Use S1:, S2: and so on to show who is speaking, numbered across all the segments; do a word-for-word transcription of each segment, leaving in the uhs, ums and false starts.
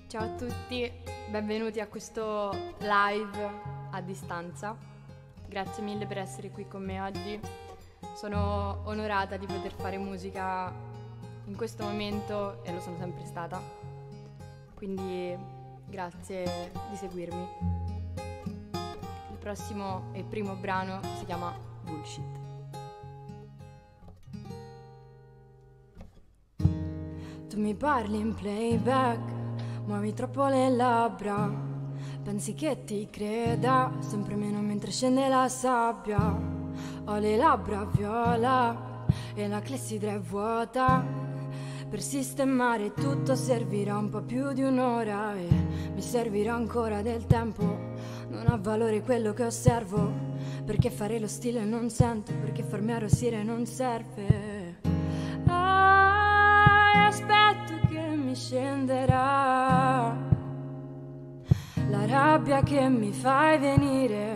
S1: Ciao a tutti, benvenuti a questo live a distanza. Grazie mille per essere qui con me oggi. Sono onorata di poter fare musica in questo momento e lo sono sempre stata. Quindi grazie di seguirmi. Il prossimo e primo brano si chiama Bullshit. Tu mi parli in playback, muovi troppo le labbra, pensi che ti creda, sempre meno mentre scende la sabbia. Ho le labbra viola e la clessidra è vuota, per sistemare tutto servirà un po' più di un'ora e mi servirà ancora del tempo. Non ha valore quello che osservo, perché fare lo stile non sento, perché farmi arrossire non serve. Ah, aspetto che mi scenderà la rabbia che mi fai venire.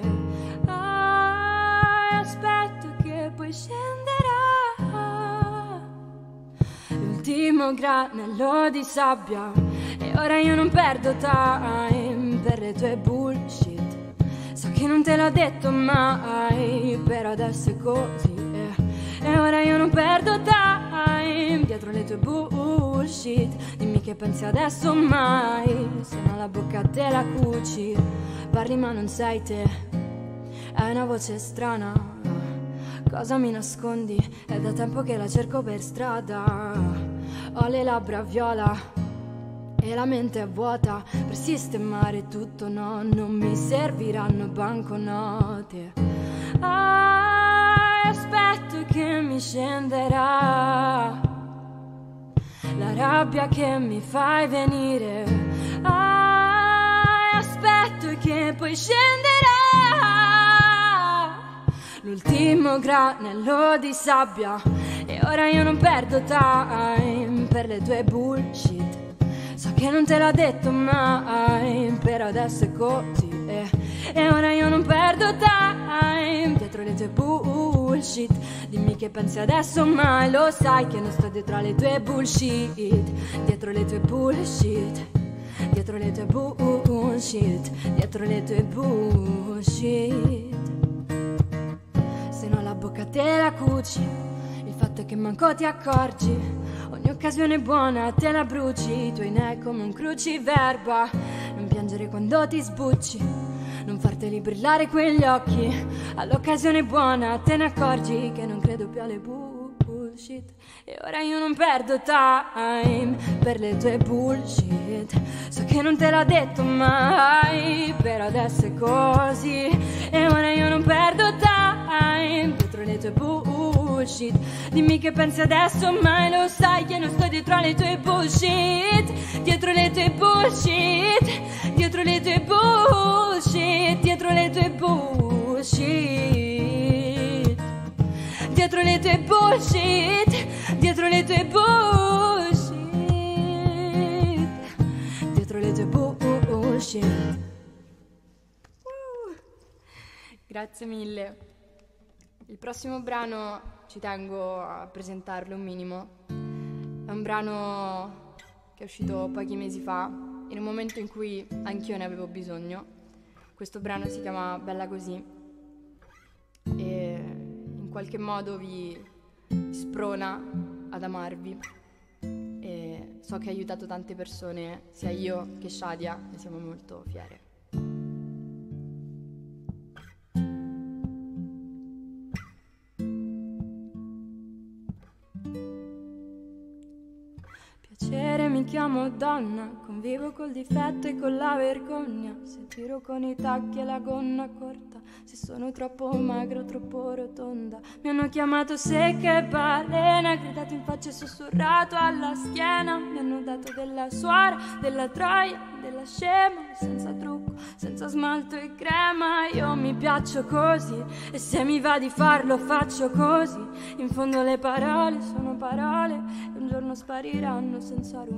S1: Ah, aspetto che poi scenderà l'ultimo granello di sabbia. E ora io non perdo time per le tue bullshit. So che non te l'ho detto mai, però adesso è così. eh. E ora io non perdo time dietro le tue bullshit. Dimmi che pensi adesso o mai, se no la bocca te la cuci. Parli ma non sei te, hai una voce strana. Cosa mi nascondi? È da tempo che la cerco per strada. Ho le labbra viola e la mente è vuota, per sistemare tutto no, non mi serviranno banconote. Ah, aspetto che mi scenderà la rabbia che mi fai venire. Ah, aspetto che poi scenderà l'ultimo granello di sabbia. E ora io non perdo time per le tue bullshit. So che non te l'ho detto mai, però adesso è così. eh. E ora io non perdo time dietro le tue bullshit. Dimmi che pensi adesso o mai, lo sai che non sto dietro alle tue bullshit. Dietro le tue bullshit, dietro le tue bullshit, dietro le tue bullshit. Se no la bocca te la cuci, il fatto è che manco ti accorgi. Ogni occasione buona te la bruci, i tuoi ne come un cruciverba. Non piangere quando ti sbucci, non farteli brillare quegli occhi. All'occasione buona te ne accorgi che non credo più alle bullshit. E ora io non perdo time per le tue bullshit. So che non te l'ho detto mai, però adesso è così. E ora io non perdo time dietro le tue bullshit. Dimmi che pensi adesso, mai lo sai che non sto dietro alle tue bullshit. Dietro le tue bullshit, dietro le tue bullshit, dietro le tue bullshit, dietro le tue bullshit, dietro le tue bullshit, dietro le tue bullshit. Uh, grazie mille. Il prossimo brano ci tengo a presentarlo un minimo. È un brano che è uscito pochi mesi fa, in un momento in cui anch'io ne avevo bisogno. Questo brano si chiama Bella Così e in qualche modo vi sprona ad amarvi. E so che ha aiutato tante persone, sia io che Shadia, ne siamo molto fiere. Mi chiamo donna, convivo col difetto e con la vergogna. Se tiro con i tacchi e la gonna corta, se sono troppo magro, troppo rotonda. Mi hanno chiamato secca e balena, gridato in faccia e sussurrato alla schiena. Mi hanno dato della suora, della troia, della scema, senza trucco, senza smalto e crema. Io mi piaccio così e se mi va di farlo faccio così. In fondo le parole sono parole e un giorno spariranno senza rumore.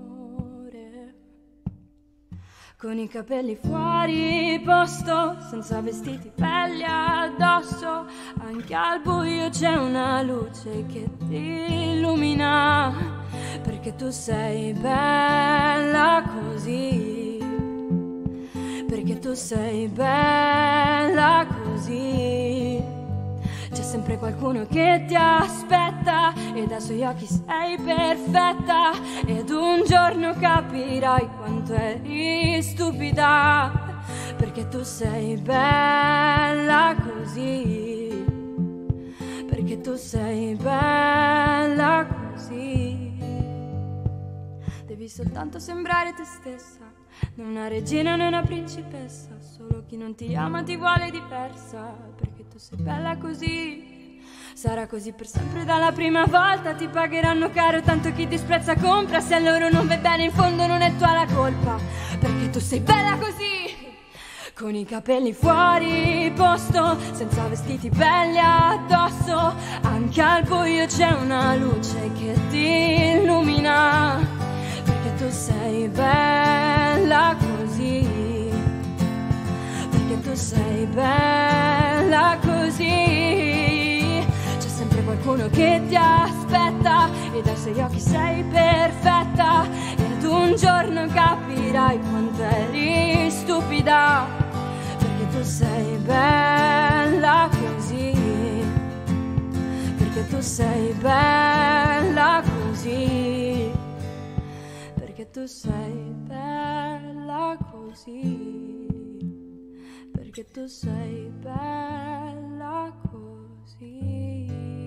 S1: Con i capelli fuori posto, senza vestiti belli addosso, anche al buio c'è una luce che ti illumina. perché tu sei bella così, perché tu sei bella così. C'è sempre qualcuno che ti aspetta e dai suoi occhi sei perfetta, ed un giorno capirai quanto eri stupida, perché tu sei bella così, perché tu sei bella così. Devi soltanto sembrare te stessa, non una regina né una principessa, solo chi non ti ama ti vuole diversa, perché tu sei bella così. Sarà così per sempre dalla prima volta, ti pagheranno caro, tanto chi disprezza compra, se a loro non va bene in fondo non è tua la colpa, perché tu sei bella così. Con i capelli fuori posto, senza vestiti belli addosso, anche al buio c'è una luce che ti illumina, perché tu sei bella così, perché tu sei bella così. C'è sempre qualcuno che ti aspetta e dai suoi occhi sei perfetta, ed un giorno capirai quanto eri stupida, perché tu sei bella così, perché tu sei bella così, perché tu sei bella così, perché tu sei bella così.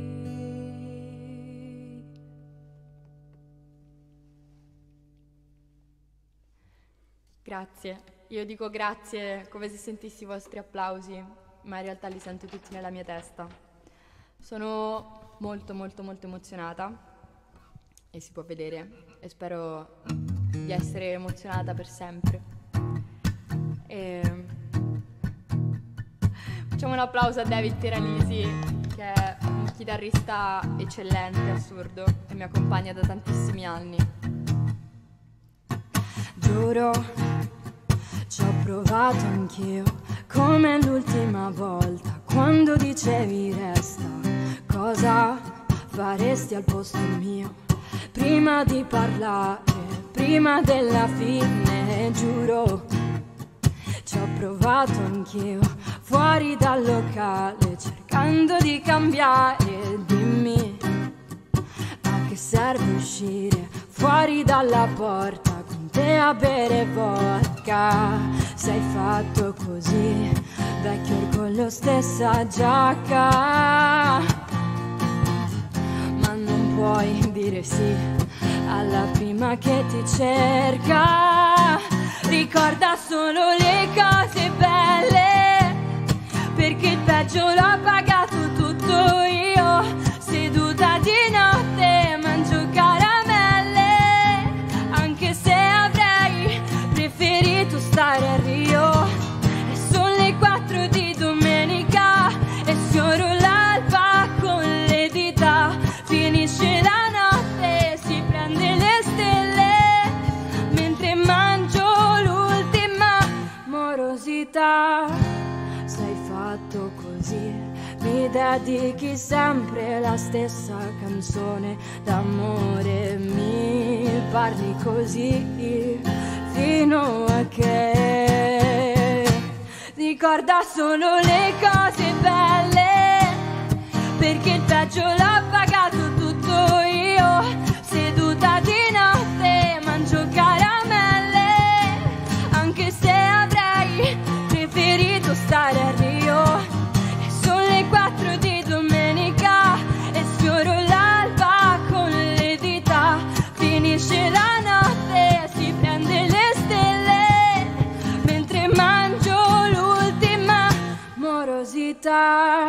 S2: Grazie. Io dico grazie come se sentissi i vostri applausi, ma in realtà li sento tutti nella mia testa. Sono molto molto molto emozionata e si può vedere, e spero di essere emozionata per sempre. E facciamo un applauso a David Piranesi, che è un chitarrista eccellente, assurdo, e mi accompagna da tantissimi anni.
S1: Giuro, ci ho provato anch'io, come l'ultima volta, quando dicevi resta, cosa faresti al posto mio? Prima di parlare, prima della fine, giuro, ci ho provato anch'io, fuori dal locale, cercando di cambiare, dimmi, a che serve uscire fuori dalla porta con te a bere vodka? Sei fatto così, vecchio orgoglio, stessa giacca, ma non puoi dire sì alla prima che ti cerca. Ricorda solo le cose belle, perché il peggio l'ho pagato tutto io, seduta di notte mangio caramelle, anche se avrei preferito stare a Rio. E sono le quattro di domenica e sfioro l'alba con le dita, finisce la notte, si prende le stelle, mentre mangio l'ultima morosità. Sei fatto così, mi dedichi sempre la stessa canzone d'amore, mi parli così fino a che ricorda solo le cose belle, perché il peggio l'ho pagato tutto io, seduta di notte mangio caramelle, anche se avrei preferito stare a Rio. E sono le quattro di domenica e sfioro l'alba con le dita, finisce la notte, si prende le stelle, mentre mangio l'ultima morosità.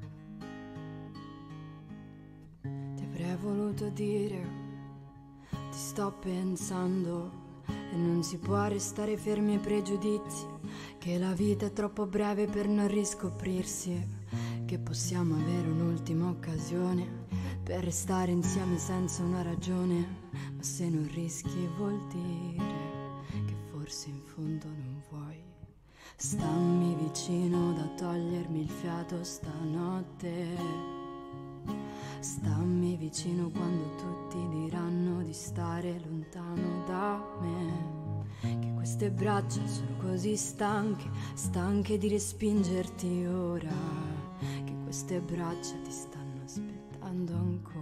S1: Ti avrei voluto dire, ti sto pensando e non si può restare fermi ai pregiudizi, che la vita è troppo breve per non riscoprirsi, che possiamo avere un'ultima occasione per restare insieme senza una ragione, ma se non rischi vuol dire che forse in fondo non vuoi. Stammi vicino da togliermi il fiato stanotte, stammi vicino quando tutti diranno di stare lontano da me, che queste braccia sono così stanche, stanche di respingerti ora, che queste braccia ti stanno aspettando ancora.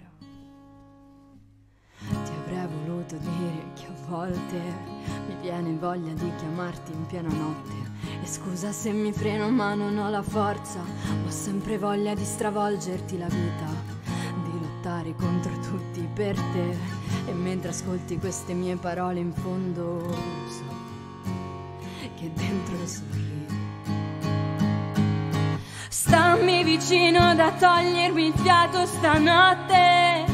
S1: Ti avrei voluto dire che a volte mi viene voglia di chiamarti in piena notte, e scusa se mi freno ma non ho la forza, ho sempre voglia di stravolgerti la vita, di lottare contro tutti per te, e mentre ascolti queste mie parole in fondo so che dentro sorridi. Stammi vicino da togliermi il fiato stanotte,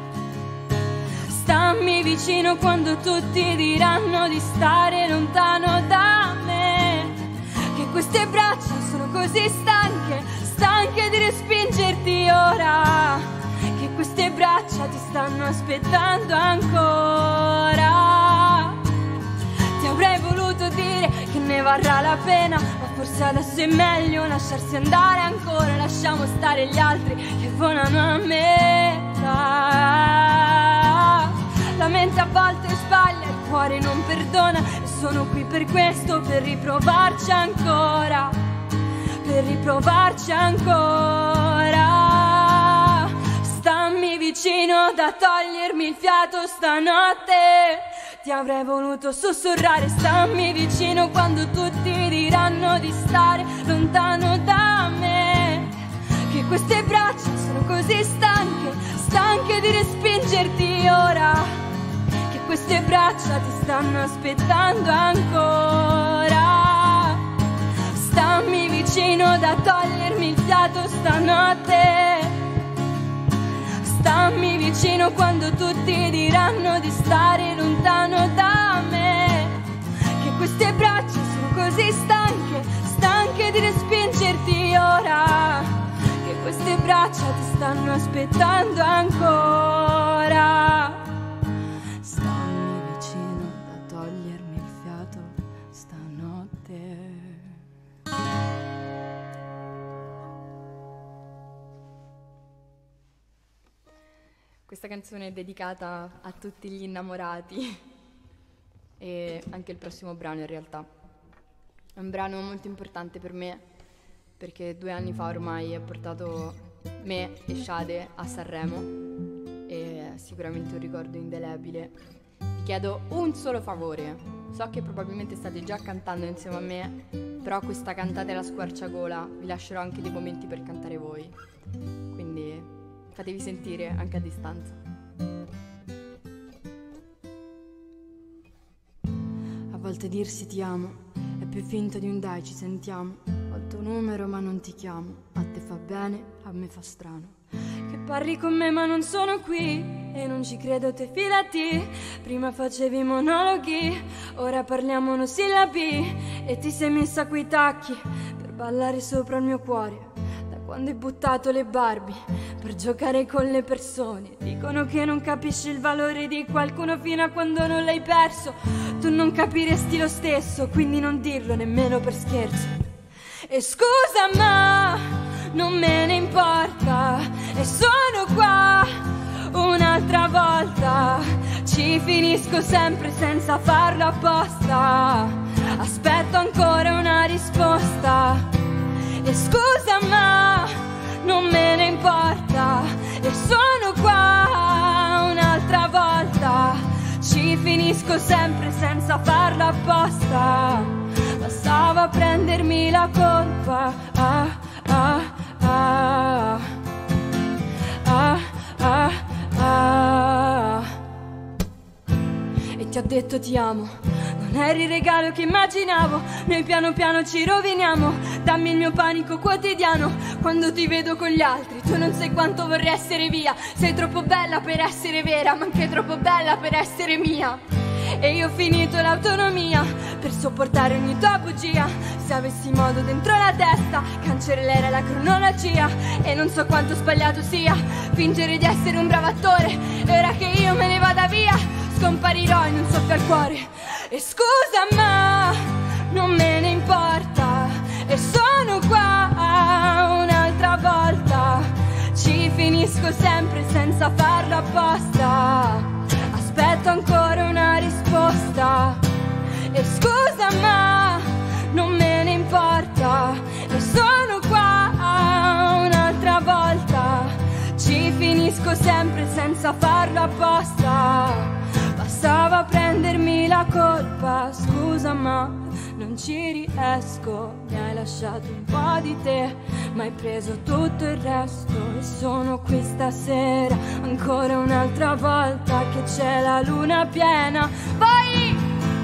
S1: stammi vicino quando tutti diranno di stare lontano da me, che queste braccia sono così stanche, stanche di respingerti ora, che queste braccia ti stanno aspettando ancora. Ti avrei voluto dire che ne varrà la pena, ma forse adesso è meglio lasciarsi andare ancora, lasciamo stare gli altri che volano a metà. La mente a volte sbaglia, il cuore non perdona, e sono qui per questo, per riprovarci ancora, per riprovarci ancora. Stammi vicino da togliermi il fiato stanotte, ti avrei voluto sussurrare, stammi vicino quando tutti diranno di stare lontano da me, che queste braccia sono così stanche, stanche di respingerti ora, queste braccia ti stanno aspettando ancora. Stammi vicino da togliermi il fiato stanotte, stammi vicino quando tutti diranno di stare lontano da me, che queste braccia sono così stanche, stanche di respingerti ora, che queste braccia ti stanno aspettando ancora.
S2: Questa canzone è dedicata a tutti gli innamorati e anche il prossimo brano in realtà. È un brano molto importante per me perché due anni fa ormai ha portato me e Shade a Sanremo e è sicuramente un ricordo indelebile. Vi chiedo un solo favore, so che probabilmente state già cantando insieme a me, però questa cantate alla squarciagola, vi lascerò anche dei momenti per cantare voi, quindi fatevi sentire anche a distanza.
S1: A volte dirsi ti amo è più finto di un dai ci sentiamo, ho il tuo numero ma non ti chiamo, a te fa bene, a me fa strano che parli con me ma non sono qui e non ci credo, te fidati, prima facevi monologhi, ora parliamo monosillabi e ti sei messa quei tacchi per ballare sopra il mio cuore. Quando hai buttato le Barbie per giocare con le persone, dicono che non capisci il valore di qualcuno fino a quando non l'hai perso. Tu non capiresti lo stesso, quindi non dirlo nemmeno per scherzo. E scusa ma non me ne importa, e sono qua un'altra volta. Ci finisco sempre senza farlo apposta, aspetto ancora una risposta. E scusa ma non me ne importa, e sono qua un'altra volta. Ci finisco sempre senza farlo apposta, bastava prendermi la colpa. Ah, ah, ah, ah, ah, ah. E ti ho detto ti amo, non non eri il regalo che immaginavo. Noi piano piano ci roviniamo. Dammi il mio panico quotidiano. Quando ti vedo con gli altri, tu non sai quanto vorrei essere via. Sei troppo bella per essere vera, ma anche troppo bella per essere mia. E io ho finito l'autonomia per sopportare ogni tua bugia. Se avessi modo dentro la testa, cancellerei la cronologia. E non so quanto sbagliato sia fingere di essere un bravo attore. E ora che io me ne vada via, scomparirò e non soffio al cuore. E scusa ma non me ne importa, e sono qua un'altra volta. Ci finisco sempre senza farlo apposta. Aspetto ancora una risposta. E scusa ma non me ne importa, e sono qua un'altra volta. Ci finisco sempre senza farlo apposta. Bastava prendermi la colpa. Scusa ma non ci riesco. Mi hai lasciato un po' di te, ma hai preso tutto il resto. E sono qui stasera ancora un'altra volta che c'è la luna piena. Poi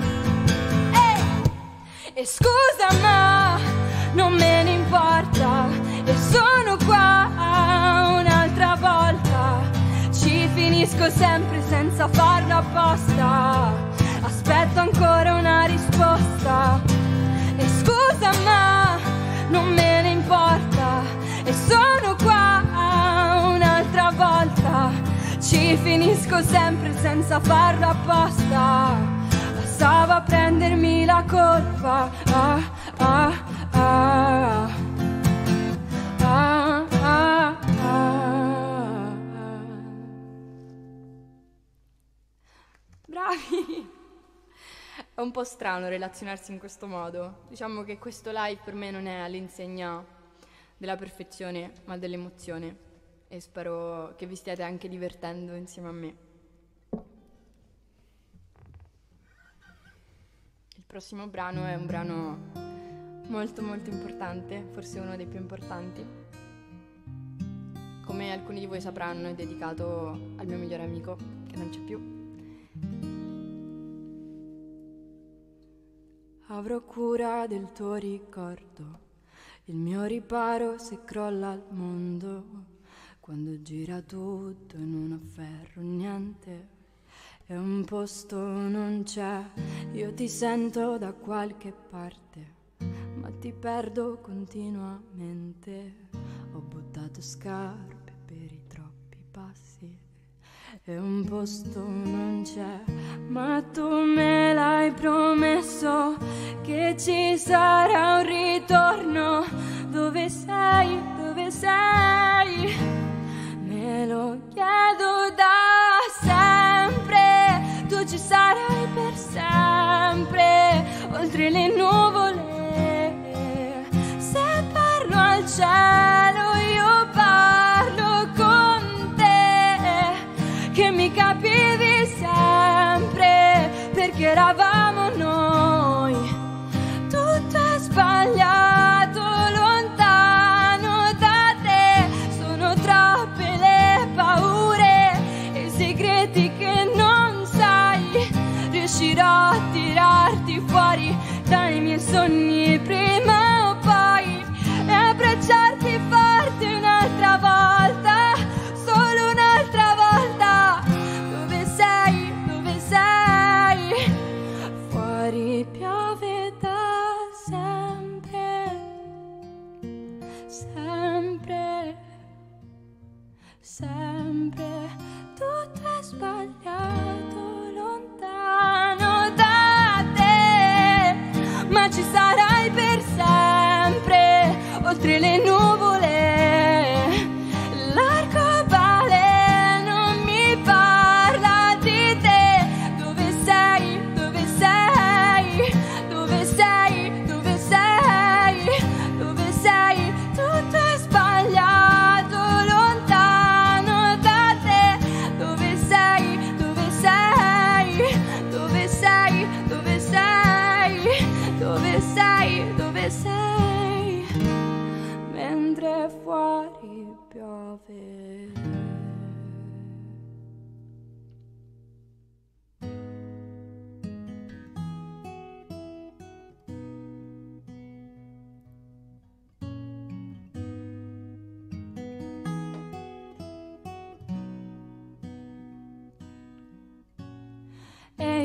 S1: eh! E scusa ma non me ne importa, e sono qua un'altra volta. Ci finisco sempre senza farlo apposta. Aspetto ancora una risposta. E scusa ma non me ne importa, e sono qua un'altra volta. Ci finisco sempre senza farlo apposta. Bastava prendermi la colpa. Ah, ah, ah. Ah, ah, ah. Bravi! È un po' strano relazionarsi in questo modo. Diciamo che questo live per me non è all'insegna della perfezione, ma dell'emozione. E spero che vi stiate anche divertendo insieme a me. Il prossimo brano è un brano molto molto importante, forse uno dei più importanti. Come alcuni di voi sapranno, è dedicato al mio migliore amico, che non c'è più. Avrò cura del tuo ricordo, il mio riparo se crolla il mondo, quando gira tutto e non afferro niente e un posto non c'è. Io ti sento da qualche parte, ma ti perdo continuamente. Ho buttato scarpe per i troppi passi e un posto non c'è, ma tu me l'hai promesso che ci sarà un ritorno. Dove sei? Dove sei? Me lo chiedo da sempre. Tu ci sarai per sempre, oltre le nuvole. Se parlo al cielo io parlo con te, che mi capivi sempre, perché eravamo noi. Tutto è sbagliato lontano da te, sono troppe le paure e i segreti che non sai. Riuscirò a tirarti fuori dai miei sogni prima o poi e abbracciarti forte un'altra volta, solo un'altra volta. Dove sei? Dove sei? Fuori piove da sempre, sempre, sempre. Tutto è sbagliato lontano da te, ma ci sarai per sempre, oltre le nuvole. L'arcobaleno non mi parla di te. Dove sei? Dove sei? Dove sei? Dove sei? Dove sei? Tutto è sbagliato lontano da te. Dove sei? Dove sei? Dove sei? Dove sei? Dove sei? Dove sei? Mentre fuori piove.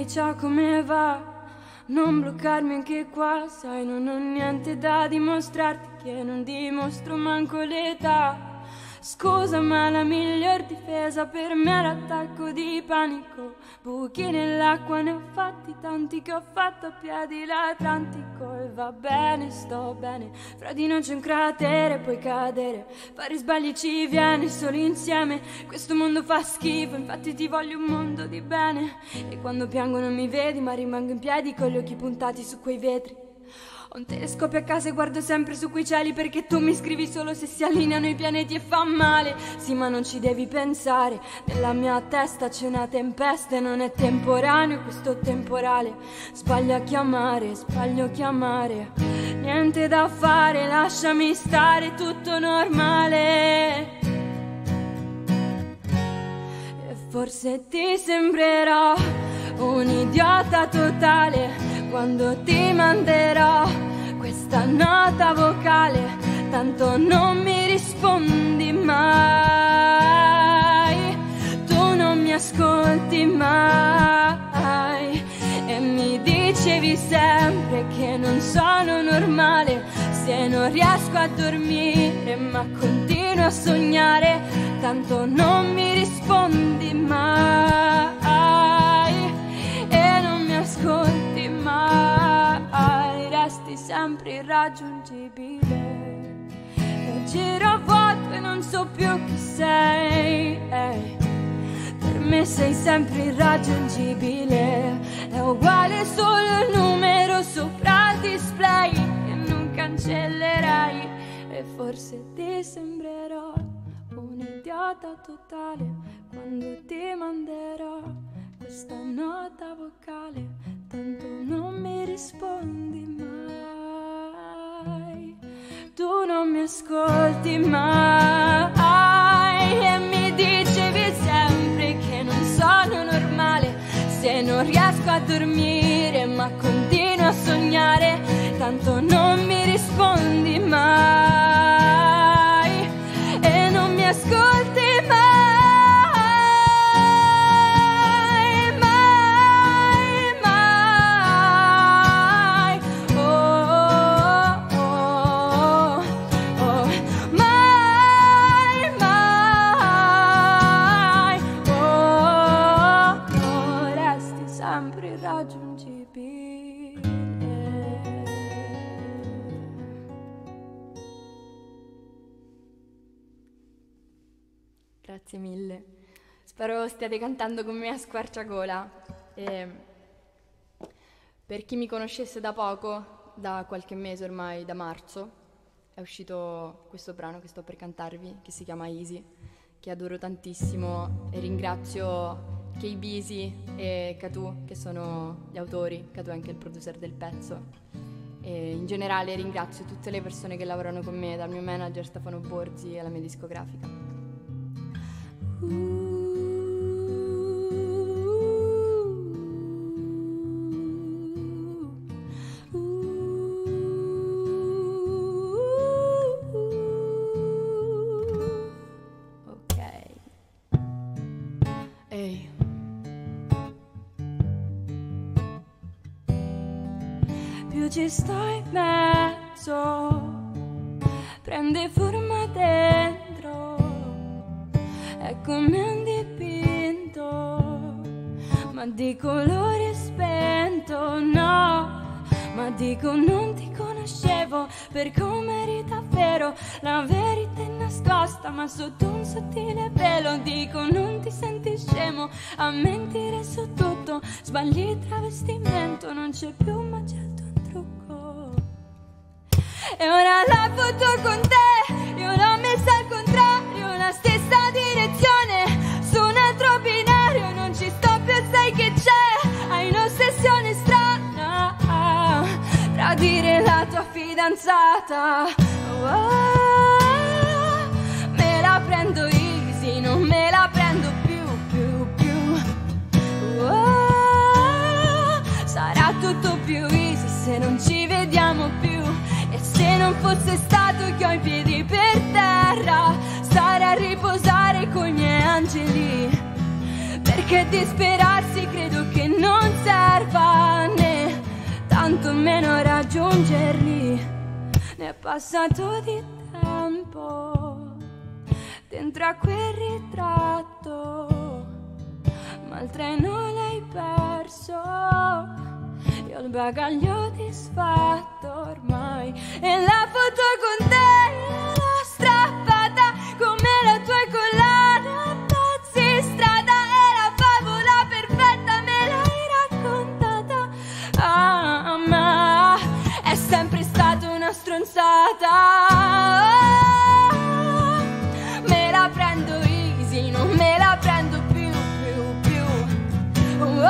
S1: Ehi, ciao, come va? Non bloccarmi anche qua, sai, non ho niente da dimostrarti, che non dimostro manco l'età. Scusa, ma la miglior difesa per me è l'attacco di panico. Buchi nell'acqua ne ho fatti tanti, che ho fatto a piedi l'Atlantico. E va bene, sto bene, fra di noi c'è un cratere, puoi cadere, fare sbagli ci viene solo insieme. Questo mondo fa schifo, infatti ti voglio un mondo di bene. E quando piango non mi vedi, ma rimango in piedi con gli occhi puntati su quei vetri. Ho un telescopio a casa e guardo sempre su quei cieli, perché tu mi scrivi solo se si allineano i pianeti e fa male. Sì, ma non ci devi pensare, nella mia testa c'è una tempesta e non è temporaneo questo temporale. Sbaglio a chiamare, sbaglio a chiamare, niente da fare, lasciami stare, tutto normale. E forse ti sembrerò un idiota totale quando ti manderò questa nota vocale, tanto non mi rispondi mai, tu non mi ascolti mai e mi dicevi sempre che non sono normale se non riesco a dormire, ma continuo a sognare, tanto non mi rispondi mai e non mi ascolti mai, resti sempre irraggiungibile. E giro a vuoto e non so più chi sei, ehi. Per me sei sempre irraggiungibile, è uguale solo il numero sopra il display e non cancellerai. E forse ti sembrerò un idiota totale quando ti manderò questa nota vocale, tanto non mi rispondi mai, tu non mi ascolti mai e mi dicevi sempre che non sono normale se non riesco a dormire, ma continuo a sognare, tanto non mi rispondi mai e non mi ascolti mai.
S2: Grazie mille, spero stiate cantando con me a squarciagola. E per chi mi conoscesse da poco, da qualche mese ormai, da marzo, è uscito questo brano che sto per cantarvi, che si chiama Easy, che adoro tantissimo e ringrazio Kay Bisi e Katù, che sono gli autori. Katù è anche il producer del pezzo. E in generale ringrazio tutte le persone che lavorano con me, dal mio manager Stefano Borzi alla mia discografica. Ok. Ehi. Più ci sto in mezzo, prende forma dentro, è come un dipinto, ma di colore spento, no, ma dico non ti conoscevo per come eri davvero, la verità è nascosta ma sotto un sottile velo, dico non ti senti scemo a mentire su tutto, sbagli il travestimento, non c'è più ma certo un trucco, e ora la foto con te, io l'ho messa al contrario, la stessa direzione, su un altro binario, non ci sto più, sai che c'è, hai un'ossessione strana, tradire la tua fidanzata, oh, me la prendo easy, non me la prendo più, più, più, oh, sarà tutto più easy se non ci vediamo più, e se non fosse stato che ho i piedi per terra, stare a riposare coi miei angeli, perché disperarsi credo che non serva.
S1: passato di tempo dentro a quel ritratto, ma il treno l'hai perso, io il bagaglio disfatto ormai, e la foto con te l'ho strappata come la tua collana a pezzi strada, e la favola perfetta me l'hai raccontata. Ah, ma è sempre stata una stronzata. Oh, me la prendo easy, non me la prendo più, più, più. Oh,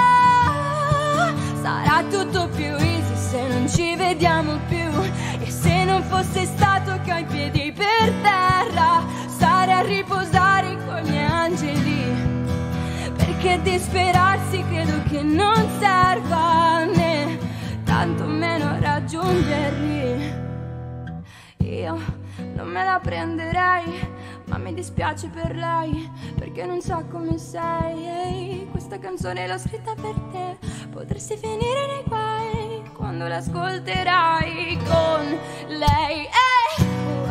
S1: sarà tutto più easy se non ci vediamo più, e se non fosse stato che ho i piedi per terra stare a riposare con i miei angeli, perché disperarsi credo che non serva, né tanto meno raggiungerli. Io non me la prenderei, ma mi dispiace per lei, perché non sa come sei. Ehi, questa canzone l'ho scritta per te, potresti finire nei guai quando l'ascolterai con lei. Ehi,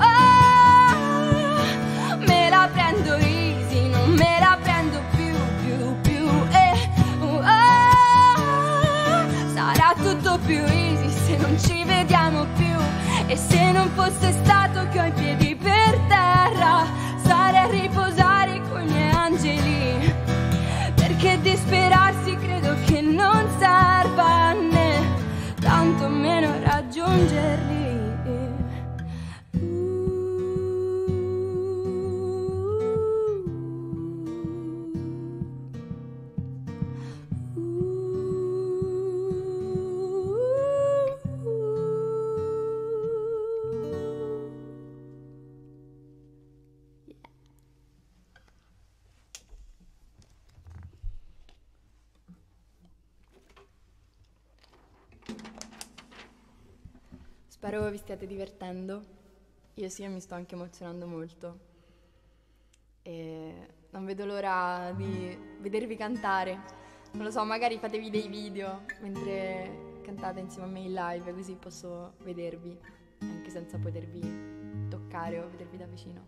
S1: oh, me la prendo easy, non me la prendo più, più, più. Eh, oh, sarà tutto più easy se non ci vediamo più, e se non fosse stato che ho i piedi per terra stare a riposare con i miei angeli, perché disperarsi credo che non serva, né tanto meno raggiungerli.
S2: Spero vi stiate divertendo. Io sì, mi sto anche emozionando molto. E non vedo l'ora di vedervi cantare. Non lo so, magari fatevi dei video mentre cantate insieme a me in live, così posso vedervi, anche senza potervi toccare o vedervi da vicino.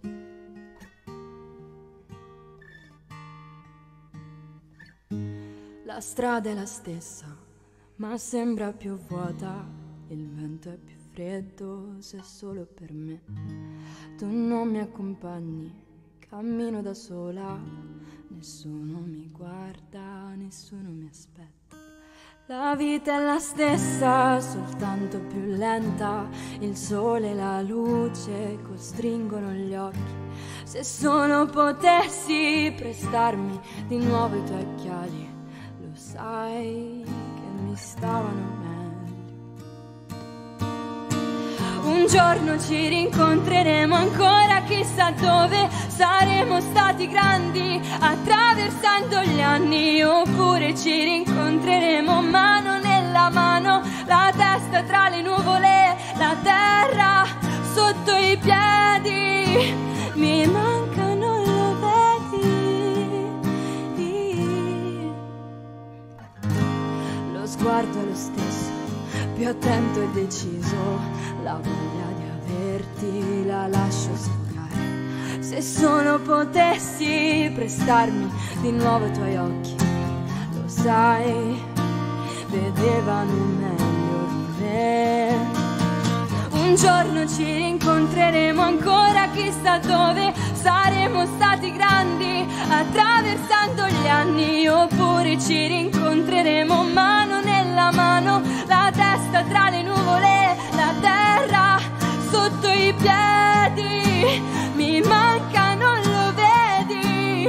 S1: La strada è la stessa, ma sembra più vuota, il vento è più freddo se solo per me. Tu non mi accompagni, cammino da sola, nessuno mi guarda, nessuno mi aspetta. La vita è la stessa, soltanto più lenta, il sole e la luce costringono gli occhi. Se solo potessi prestarmi di nuovo i tuoi occhiali, lo sai che mi stavano meglio. Un giorno ci rincontreremo ancora, chissà dove, saremo stati grandi attraversando gli anni, oppure ci rincontreremo mano nella mano, la testa tra le nuvole, la terra sotto i piedi. Mi manca, non lo vedi? Lo sguardo è lo stesso, più attento e deciso, la voglia di averti la lascio seccare. Se solo potessi prestarmi di nuovo i tuoi occhi, lo sai, vedevano meglio di me. Un giorno ci rincontreremo ancora, chissà dove, saremo stati grandi attraversando gli anni, oppure ci rincontreremo mano nella mano, la testa tra le nuvole, la terra sotto i piedi. Mi manca, non lo vedi?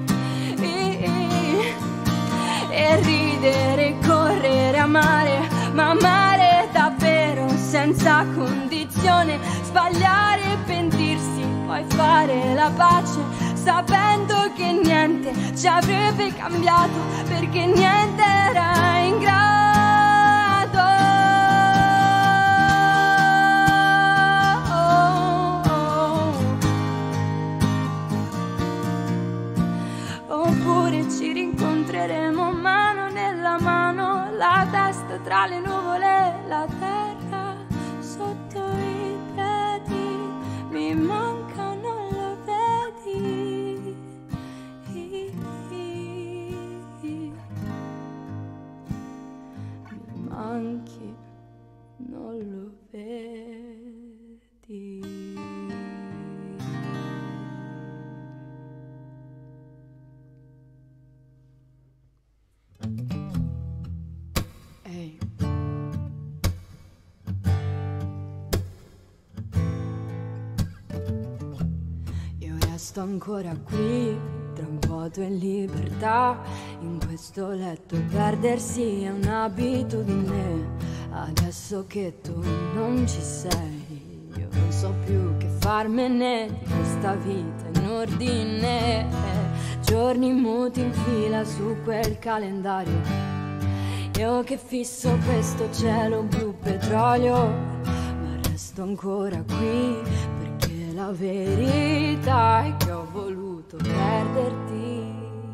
S1: E ridere, correre, amare, ma amare davvero senza condizione, sbagliare e pentirsi, poi fare la pace sapendo che niente ci avrebbe cambiato, perché niente era in grado. Oppure ci rincontreremo mano nella mano, la testa tra le nuvole, la terra sotto i piedi. resto ancora qui, tra un vuoto e libertà. In questo letto perdersi è un'abitudine. Adesso che tu non ci sei, io non so più che farmene di questa vita in ordine. Giorni muti in fila su quel calendario, io che fisso questo cielo blu petrolio. Ma resto ancora qui perché la verità è che ho voluto perderti.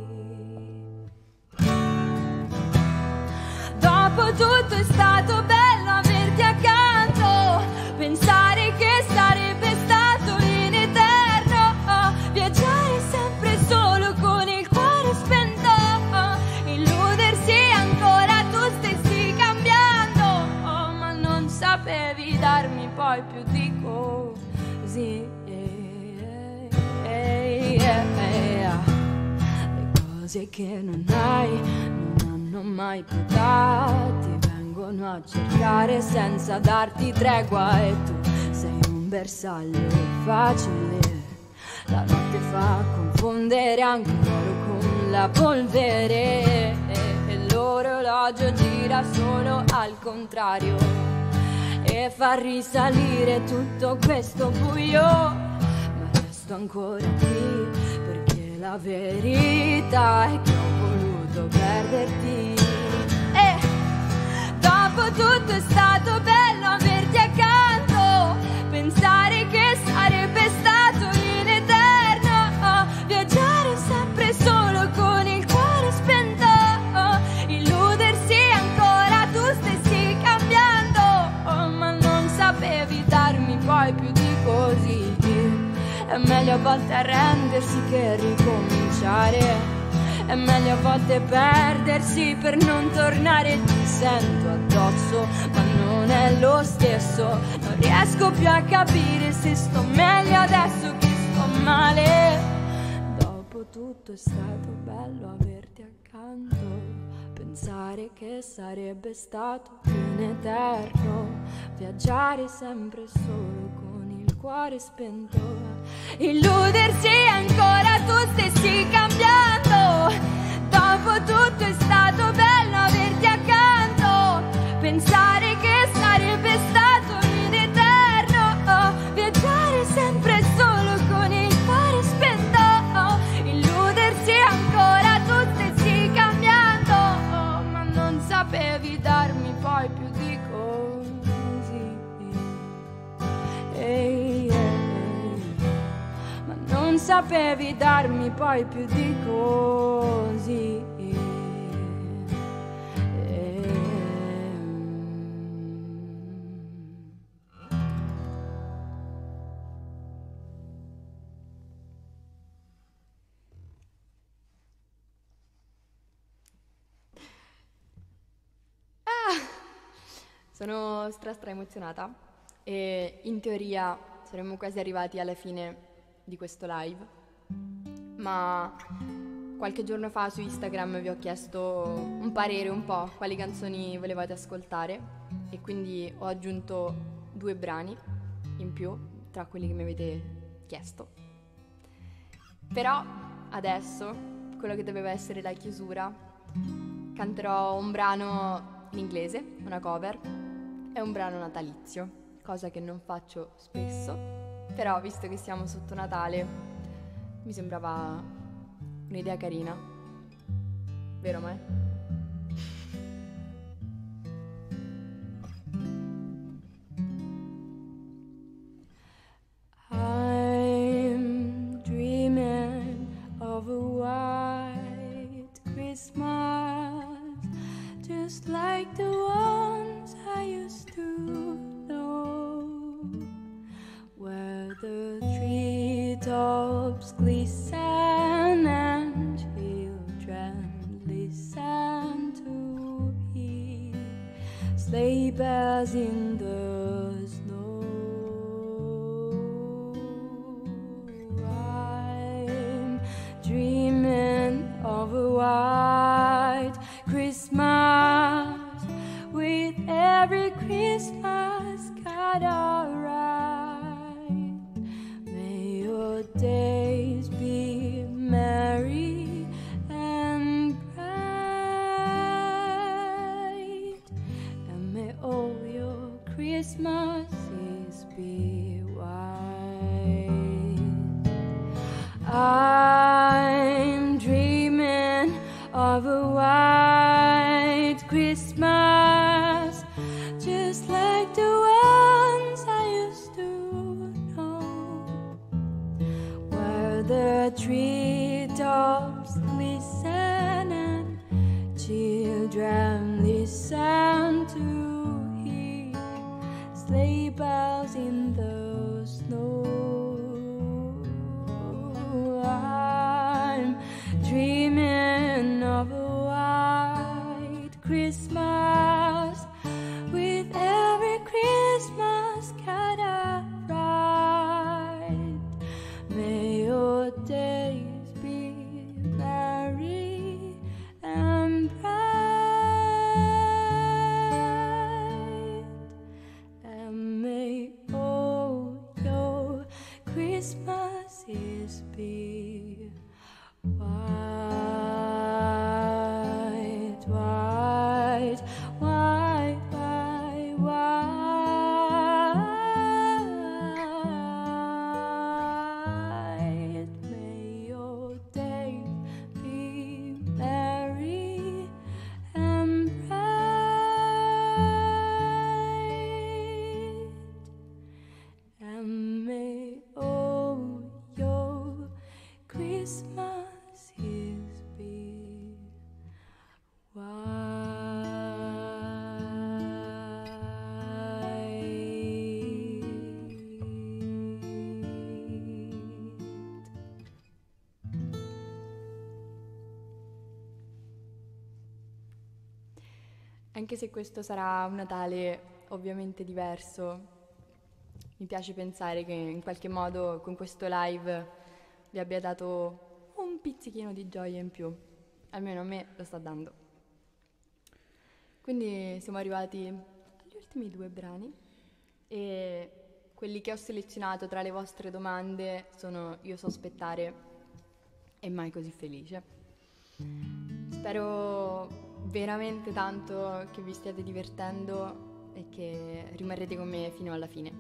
S1: Dopo tutto è stato bello averti accanto, pensare che sarebbe stato in eterno, viaggiare sempre solo con il cuore spento, illudersi ancora tu stessi cambiando, ma non sapevi darmi poi più di così. Le cose che non hai non hanno mai più dati, vengono a cercare senza darti tregua. E tu sei un bersaglio facile, la notte fa confondere anche l'oro con la polvere, e l'orologio gira solo al contrario e fa risalire tutto questo buio. Ma resto ancora qui perché la verità è che ho voluto perderti. E dopo tutto è stato bello averti accanto, pensare che sarebbe stato in eterno, viaggiare sempre solo con il cuore spento, illudersi ancora tu stessi cambiando, ma non sapevi darmi poi più di così. È meglio a volte arrendersi che ricominciare, è meglio a volte perdersi per non tornare. Ti sento addosso ma non è lo stesso, non riesco più a capire se sto meglio adesso che sto male. Dopo tutto è stato bello averti accanto, pensare che sarebbe stato in eterno, viaggiare sempre solo con il cuore spento, illudersi ancora tu stessi cambiando. Dopo tutto è stato bello averti accanto, pensare che sarebbe stato in eterno, viaggiare sempre solo con il cuore spento, illudersi ancora tu stessi cambiando, ma non sapevi darmi poi più di così. Ehi, ehi, ma non sapevi darmi poi più di così.
S2: Sono stra stra emozionata e in teoria saremmo quasi arrivati alla fine di questo live, ma qualche giorno fa su Instagram vi ho chiesto un parere un po' quali canzoni volevate ascoltare e quindi ho aggiunto due brani in più tra quelli che mi avete chiesto. Però adesso, quello che doveva essere la chiusura, canterò un brano in inglese, una cover. È un brano natalizio, cosa che non faccio spesso, però visto che siamo sotto Natale mi sembrava un'idea carina, vero Mai?
S1: I'm dreaming of a white Christmas, just like the ones I used to know, where the treetops glisten and children listen to hear sleigh bells in the snow. I'm dreaming of a white Christmas, with every Christmas card I write. May your days Christmas is be white. I'm dreaming of a white Christmas, just like the ones I used to know, where the treetops glisten and children listen to hear sleigh bells in the snow. I'm dreaming of a white Christmas, with every Christmas card I write. May your days be merry and bright, and may all your Christmases be white, white, white, white, white. May your days be merry and bright, and may all your Christmases be white.
S2: Anche se questo sarà un Natale ovviamente diverso, mi piace pensare che in qualche modo con questo live vi abbia dato un pizzichino di gioia in più. Almeno a me lo sta dando. Quindi siamo arrivati agli ultimi due brani e quelli che ho selezionato tra le vostre domande sono Io so aspettare e Mai così felice. Spero veramente tanto che vi stiate divertendo e che rimarrete con me fino alla fine.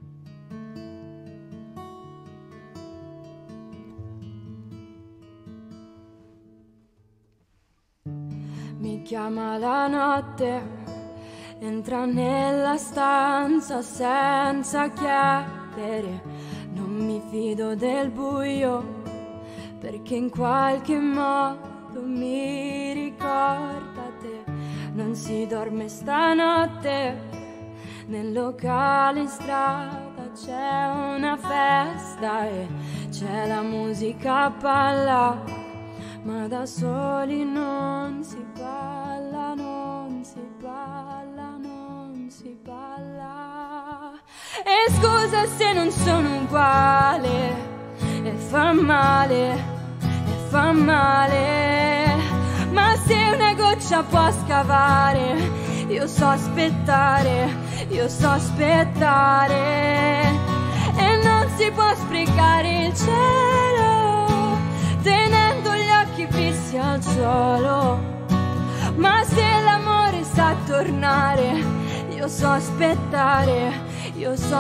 S1: Mi chiama la notte, entra nella stanza senza chiedere. Non mi fido del buio, perché in qualche modo mi ricorda te. Non si dorme stanotte, nel locale in strada c'è una festa e c'è la musica a palla, ma da soli non si balla, non si balla, non si balla. E scusa se non sono uguale, e fa male, e fa male, ma se una goccia può scavare, io so aspettare, io so aspettare. E non si può sprecare il cielo, tenendo gli occhi fissi al suolo, ma se l'amore sa tornare, io so aspettare, io so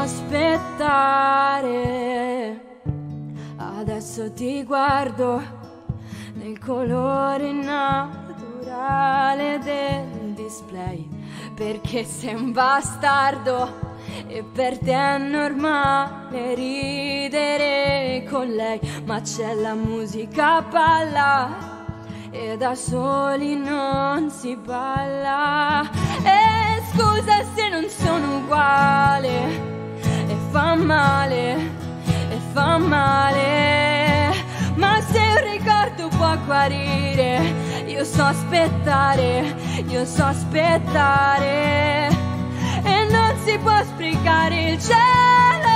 S1: aspettare. Adesso ti guardo nel colore naturale del display, perché sei un bastardo e per te è normale ridere con lei, ma c'è la musica a palla e da soli non si balla. E scusa se non sono uguale, e fa male, e fa male, ma se un ricordo può guarire, io so aspettare, io so aspettare. E non si può sprecare il cielo,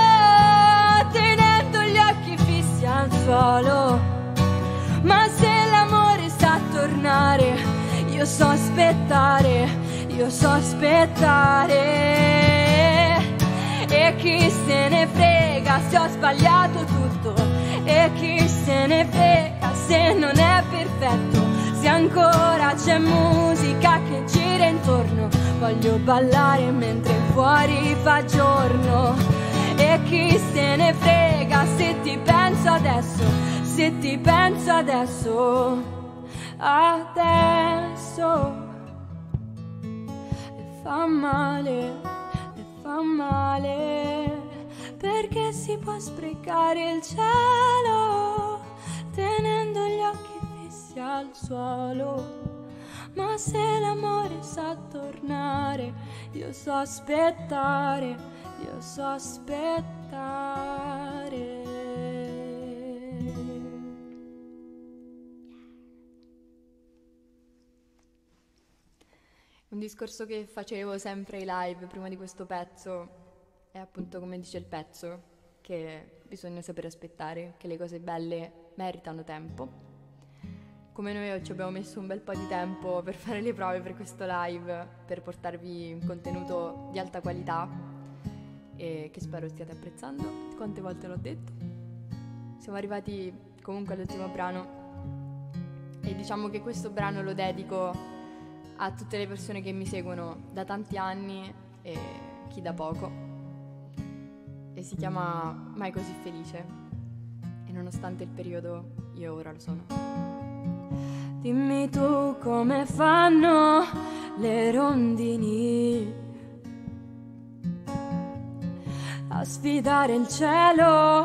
S1: tenendo gli occhi fissi al suolo, ma se l'amore sa tornare, io so aspettare, io so aspettare. E chi se ne frega se ho sbagliato tutto, e chi se ne frega se non è perfetto, se ancora c'è musica che gira intorno, voglio voglio ballare mentre fuori fa giorno. E chi se ne frega se ti penso adesso, se ti penso adesso, adesso. E fa male, e fa male, perché si può sprecare il cielo tenendo gli occhi fissi al suolo. Ma se l'amore sa tornare, io so aspettare, io so aspettare.
S2: Un discorso che facevo sempre ai live prima di questo pezzo è appunto, come dice il pezzo, che bisogna sapere aspettare, che le cose belle meritano tempo. Come noi ci abbiamo messo un bel po' di tempo per fare le prove per questo live, per portarvi un contenuto di alta qualità e che spero stiate apprezzando. Quante volte l'ho detto? Siamo arrivati comunque all'ultimo brano e diciamo che questo brano lo dedico a tutte le persone che mi seguono da tanti anni e chi da poco, e si chiama Mai così felice, e nonostante il periodo io ora lo sono.
S1: Dimmi tu come fanno le rondini a sfidare il cielo,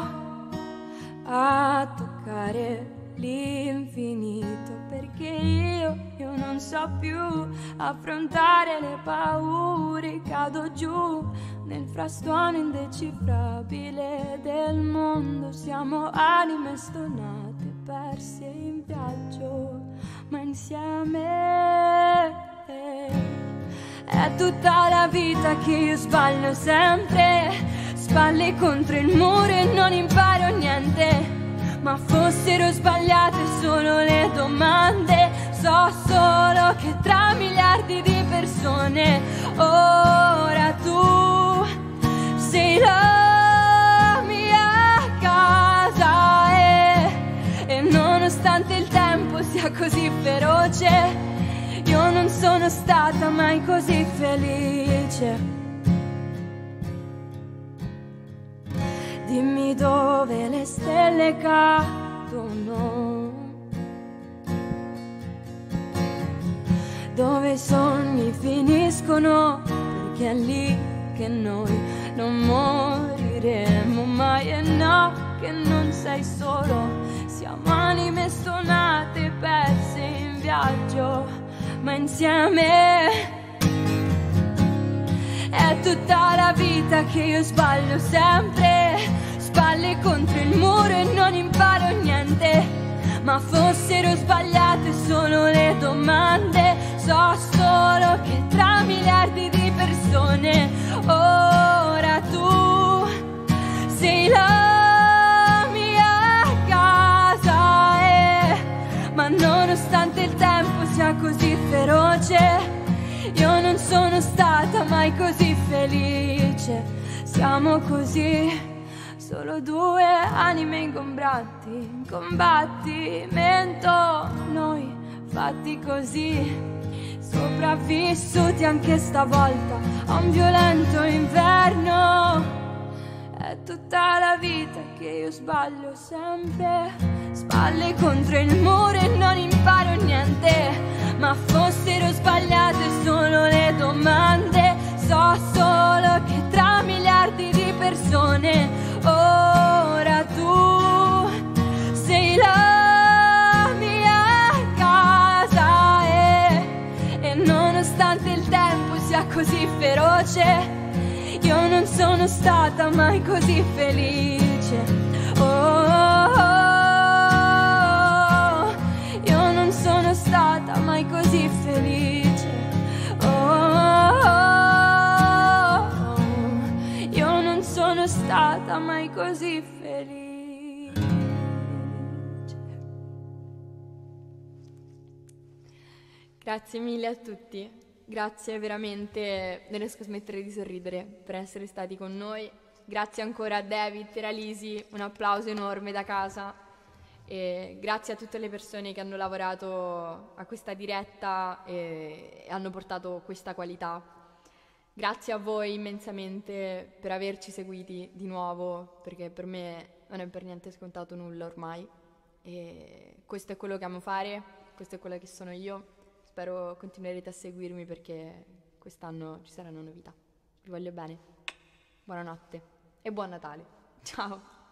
S1: a toccare l'infinito, perché io, io non so più affrontare le paure, cado giù nel frastuono indecifrabile del mondo. Siamo anime stonate, perse in viaggio, ma insieme. È tutta la vita che io sbaglio sempre, spalle contro il muro e non imparo niente. Ma fossero sbagliate solo le domande, so solo che tra miliardi di persone ora tu sei la mia casa. E, e nonostante il tempo sia così feroce, io non sono stata mai così felice. Dimmi dove le stelle cadono, dove i sogni finiscono, perché è lì che noi non moriremo mai. E no, che non sei solo, siamo anime stonate, perse in viaggio, ma insieme. È tutta la vita che io sbaglio sempre, spalle contro il muro e non imparo niente. Ma fossero sbagliate solo le domande, so solo che tra miliardi di persone ora tu sei la mia casa. E, ma nonostante il tempo sia così feroce, io non sono stata mai così felice. Siamo così, solo due anime ingombranti, in combattimento, noi fatti così, sopravvissuti anche stavolta a un violento inverno. È tutta la vita che io sbaglio sempre, spalle contro il muro e non imparo niente. Ma fossero sbagliate solo le domande, so solo che tra miliardi di persone ora tu sei la mia casa. E, e nonostante il tempo sia così feroce, io non sono stata mai così felice. Oh, oh, oh, io non sono stata mai così felice. Oh, oh, oh, io non sono stata mai così felice.
S2: Grazie mille a tutti, grazie veramente, non riesco a smettere di sorridere per essere stati con noi. Grazie ancora a David e Ralisi, un applauso enorme da casa. E grazie a tutte le persone che hanno lavorato a questa diretta e hanno portato questa qualità. Grazie a voi immensamente per averci seguiti di nuovo, perché per me non è per niente scontato nulla ormai. E questo è quello che amo fare, questo è quello che sono io. Spero continuerete a seguirmi perché quest'anno ci saranno novità. Vi voglio bene. Buonanotte e buon Natale. Ciao!